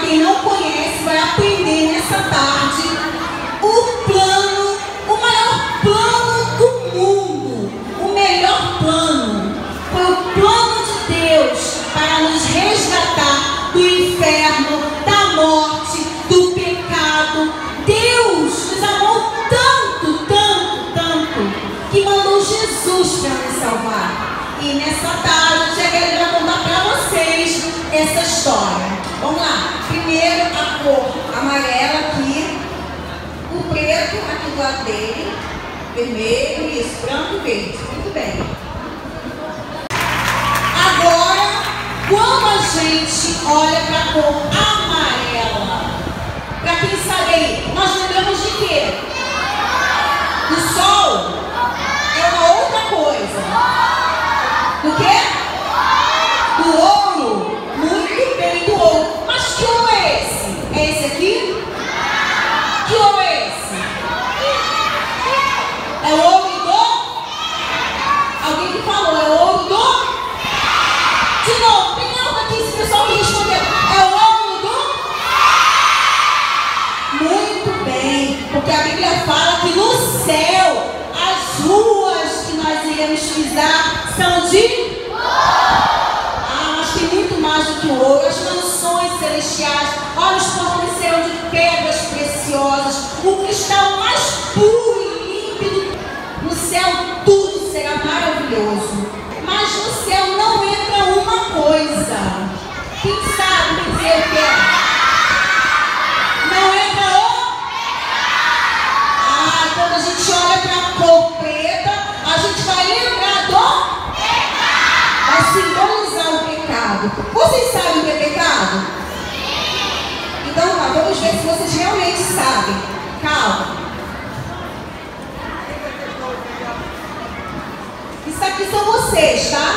quem não conhece, vai aprender nessa tarde o plano, o maior plano do mundo, o melhor plano. Foi o plano de Deus para nos resgatar do inferno, da morte, do pecado. Deus nos amou tanto, tanto, tanto, que mandou Jesus para nos salvar. E nessa tarde ele vai contar para vocês essa história. Vamos lá. Primeiro a cor amarela aqui, o preto aqui do lado dele, vermelho, isso, branco e verde. Muito bem. Agora, quando a gente olha para a cor amarela, para quem sabe aí, nós lembramos de quê? Do sol? É uma outra coisa. Do quê? Do ouro. Muito bem, do ouro. Mas que ouro é esse? É esse aqui? Que ouro é esse? É o ouro do? Alguém que falou, é o ouro do? De novo, tem algo aqui, esse pessoal me respondeu. É o ouro do? Muito bem, porque a Bíblia fala que no céu as ruas que nós iremos pisar são de? Mas tem muito mais do que o ouro. As mansões celestiais, olha os portões serão de pedras preciosas, o cristal mais puro e límpido. No céu tudo será maravilhoso. Mas no céu não entra uma coisa. Quem sabe dizer o que é? Não entra o? Quando a gente olha para a cor preta, a gente vai lembrar do? Vai simbolizar o pecado. Vocês sabem o que é pecado? Então tá, vamos ver se vocês realmente sabem. Calma. Isso aqui são vocês, tá?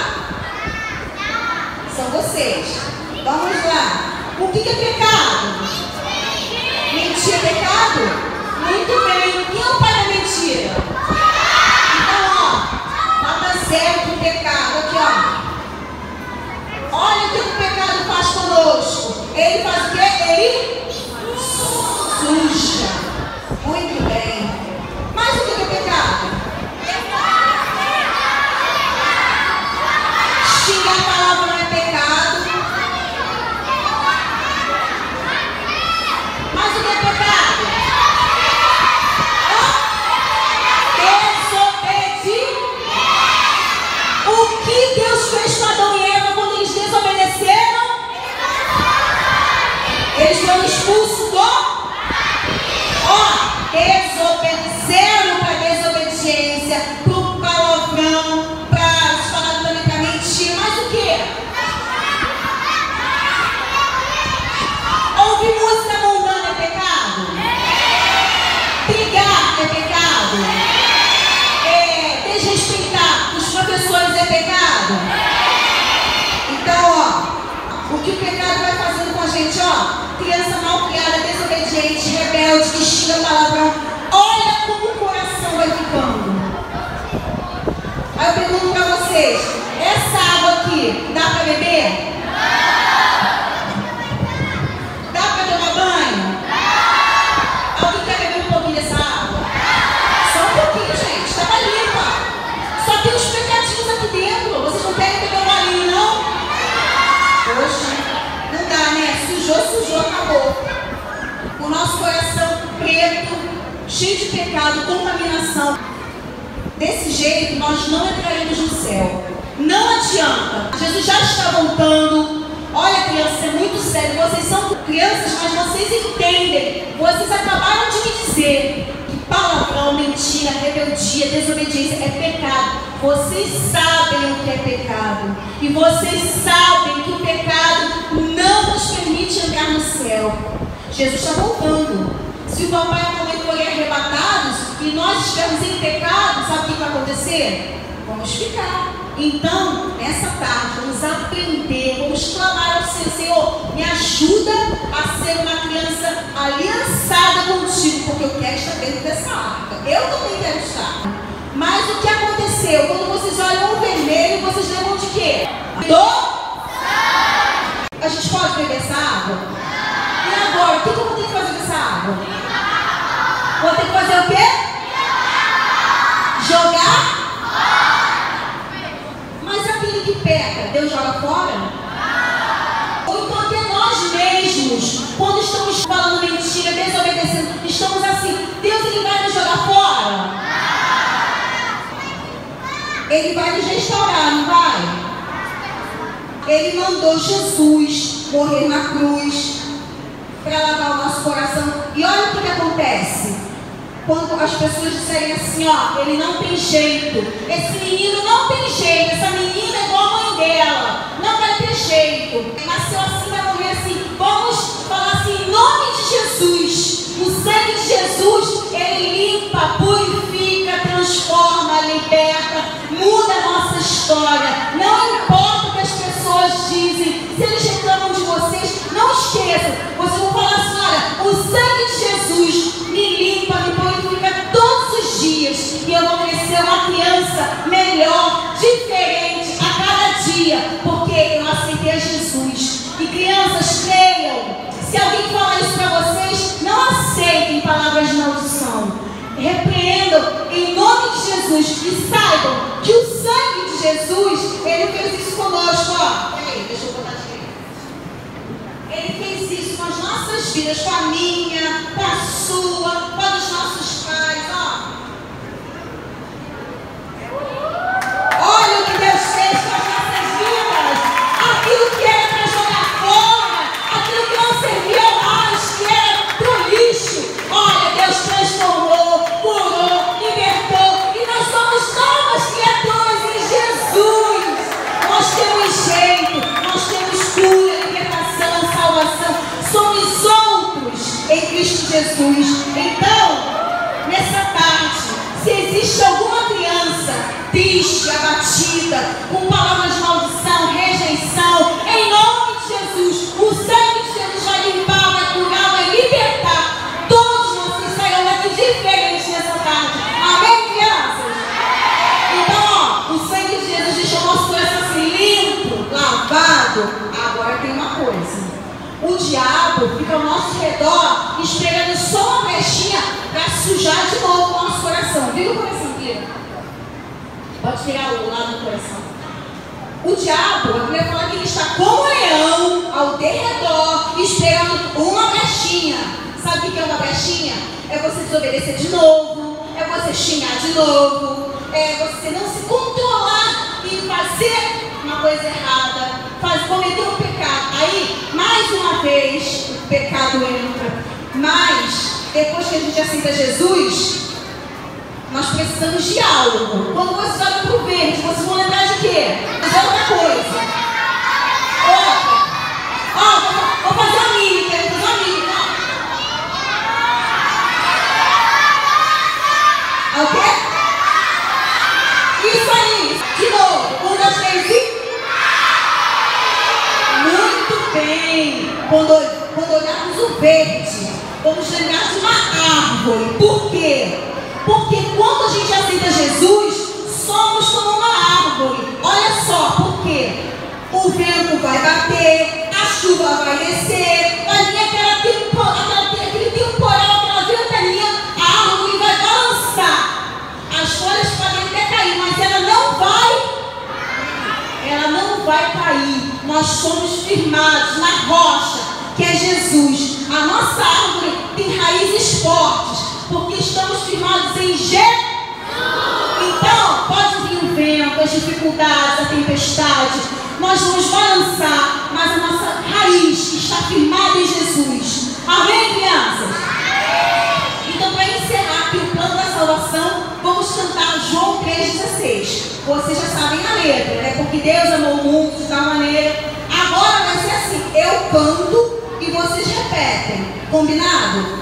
São vocês. Vamos lá. O que é pecado? Mentir é pecado? Muito bem. Quem é o pai da mentira? Então, ó, nota zero pro pecado. Aqui, ó. Olha o que o pecado faz conosco. Ele faz o quê? Ele suja. Muito bem. Mas o que é pecado? Xingar a palavra não é pecado. Mas o que é pecado? Desobediência. O que Deus fez com Adão e Eva quando eles desobedeceram? Eles foram expulsos do? Desobedeceram para a desobediência, para o palavrão, para falar também para mentir. Mas o quê? Ouvir música mundana é pecado? Brigar é pecado? Desrespeitar os professores é pecado? Então, ó, o que o pecado vai fazendo com a gente, ó, criança mal criada, desobediente, rebelde, que xinga palavrão, olha como o coração vai ficando. Aí eu pergunto pra vocês, essa água aqui, dá pra beber? Dá pra tomar banho? Alguém quer beber um pouquinho dessa água? Só um pouquinho, gente, tava limpa. Só tem uns pecadinhos aqui dentro, vocês não querem beber um golinho, não? Poxa, não dá, né? Sujou, acabou. O nosso coração preto, cheio de pecado, contaminação. Desse jeito, nós não entraremos no céu. Não adianta. Jesus já está voltando. Olha, crianças, é muito sério. Vocês são crianças, mas vocês entendem. Vocês acabaram de me dizer que palavrão, mentira, rebeldia, desobediência é pecado. Vocês sabem o que é pecado. E vocês sabem que o pecado não nos permite entrar no céu. Jesus está voltando. Se o papai e a mamãe forem arrebatados e nós estivermos em pecado, sabe o que vai acontecer? Vamos ficar. Então, nessa tarde, vamos aprender, vamos clamar ao Senhor: Senhor, me ajuda a ser uma criança aliançada contigo, porque eu quero estar dentro dessa arca. Eu também quero estar. Mas o que aconteceu? Quando vocês olham o vermelho, vocês lembram de quê? A gente pode beber essa água? Ele vai nos restaurar, não vai? Ele mandou Jesus morrer na cruz para lavar o nosso coração. E olha o que acontece. Quando as pessoas disserem assim, ó, ele não tem jeito, esse menino não tem jeito, essa menina é igual a mãe dela, não vai ter jeito, nasceu assim, vai morrer assim. Vamos falar assim, em nome de Jesus. O sangue de Jesus, ele limpa, purifica, transforma, liberta, muda a nossa história. Não importa o que as pessoas dizem, se eles reclamam de vocês, não esqueçam. Vocês vão falar assim, olha, o sangue de Jesus me limpa, me purifica todos os dias. E eu vou crescer uma criança melhor, diferente a cada dia, porque eu aceitei a Jesus. E crianças, creiam. Se alguém falar isso para vocês, não aceitem palavras de maldição. Repreendam em nome de Jesus e saibam que o sangue de Jesus, ele fez isso conosco, ó. Peraí, deixa eu botar aqui. Ele fez isso com as nossas vidas, com a minha, com a sua, com os nossos pais, ó. Olha o que Deus fez com as nossas vidas. Aquilo que era para jogar fora, aquilo que não servia mais, que era pro lixo. Olha, Deus transformou, curou, libertou. E nós somos novas criaturas em Jesus. Nós temos jeito, nós temos cura, libertação, salvação. Somos outros em Cristo Jesus. Então, nessa tarde, se existe alguma criança triste, abatida, com palavras de maldição, rejeição, em nome de Jesus, o sangue de Jesus vai limpar, vai curar, vai libertar. Todos vocês sairão daqui diferentes nessa tarde. Amém, crianças? Então, ó, o sangue de Jesus deixou o nosso coração assim limpo, lavado. Agora tem uma coisa. O diabo fica ao nosso redor esperando só uma brechinha para sujar de novo o nosso coração. Viu o coração aqui? Pode tirar o lado do coração. O diabo, a Bíblia fala que ele está como um leão ao derredor, esperando uma brechinha. Sabe o que é uma brechinha? É você desobedecer de novo, é você xingar de novo, é você não se controlar e fazer uma coisa errada, cometer um pecado. Aí, mais uma vez, o pecado entra. Mas, depois que a gente aceita Jesus, nós precisamos de algo. Quando vocês olham para o verde, vocês vão lembrar de quê? Mas é outra coisa. Vou fazer uma mímica. Vou fazer uma mímica. Ok? Isso aí. De novo. 1, 2, 3 e... Muito bem. Quando olharmos o verde, vamos lembrar de uma árvore. Por quê? Porque quando a gente aceita Jesus, somos como uma árvore. Olha só, por quê? O vento vai bater, a chuva vai descer, vai vir aquele temporal, aquela ventania, a árvore vai balançar. As folhas podem até cair, mas ela não vai cair. Nós somos firmados na rocha, que é Jesus. A nossa árvore tem raízes fortes, porque estamos firmados em Jesus. Então, pode vir o vento, as dificuldades, a tempestade, nós vamos balançar, mas a nossa raiz está firmada em Jesus. Amém, crianças? Então, para encerrar aqui o plano da salvação, vamos cantar João 3,16. Vocês já sabem a letra, né? Porque Deus amou o mundo de tal maneira. Agora vai ser assim, eu canto e vocês repetem. Combinado?